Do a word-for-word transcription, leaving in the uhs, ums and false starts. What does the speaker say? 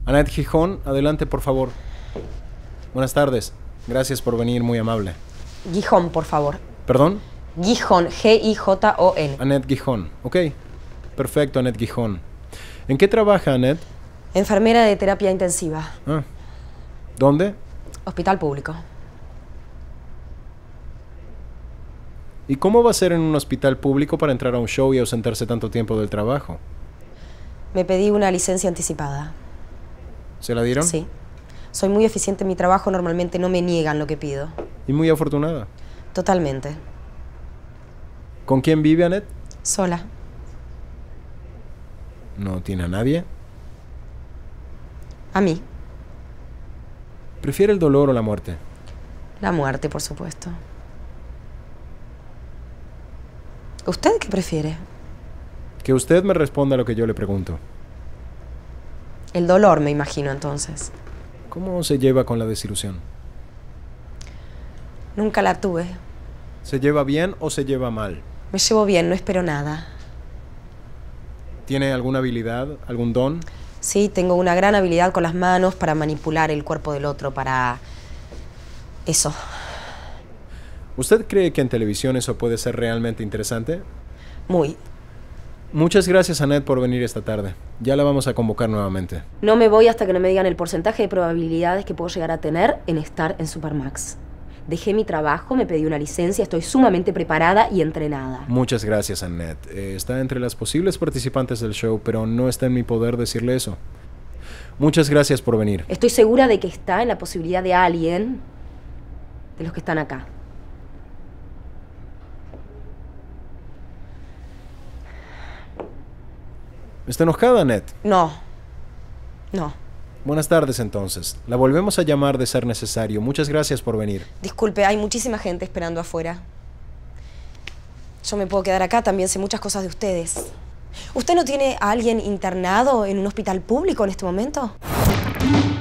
Annette Gijón, adelante, por favor. Buenas tardes. Gracias por venir, muy amable. Gijón, por favor. ¿Perdón? Gijón, G I J O N. Annette Gijón. Ok. Perfecto, Annette Gijón. ¿En qué trabaja, Annette? Enfermera de terapia intensiva. Ah. ¿Dónde? Hospital público. ¿Y cómo va a ser en un hospital público para entrar a un show y ausentarse tanto tiempo del trabajo? Me pedí una licencia anticipada. ¿Se la dieron? Sí. Soy muy eficiente en mi trabajo, normalmente no me niegan lo que pido. ¿Y muy afortunada? Totalmente. ¿Con quién vive, Annette? Sola. ¿No tiene a nadie? A mí. ¿Prefiere el dolor o la muerte? La muerte, por supuesto. ¿Usted qué prefiere? Que usted me responda a lo que yo le pregunto. El dolor, me imagino, entonces. ¿Cómo se lleva con la desilusión? Nunca la tuve. ¿Se lleva bien o se lleva mal? Me llevo bien, no espero nada. ¿Tiene alguna habilidad, algún don? Sí, tengo una gran habilidad con las manos para manipular el cuerpo del otro, para... eso. ¿Usted cree que en televisión eso puede ser realmente interesante? Muy. Muchas gracias, Annette, por venir esta tarde. Ya la vamos a convocar nuevamente. No me voy hasta que no me digan el porcentaje de probabilidades que puedo llegar a tener en estar en Supermax. Dejé mi trabajo, me pedí una licencia, estoy sumamente preparada y entrenada. Muchas gracias, Annette. Eh, está entre las posibles participantes del show, pero no está en mi poder decirle eso. Muchas gracias por venir. Estoy segura de que está en la posibilidad de alguien de los que están acá. ¿Está enojada, Annette? No. No. Buenas tardes, entonces. La volvemos a llamar de ser necesario. Muchas gracias por venir. Disculpe, hay muchísima gente esperando afuera. Yo me puedo quedar acá, también sé muchas cosas de ustedes. ¿Usted no tiene a alguien internado en un hospital público en este momento?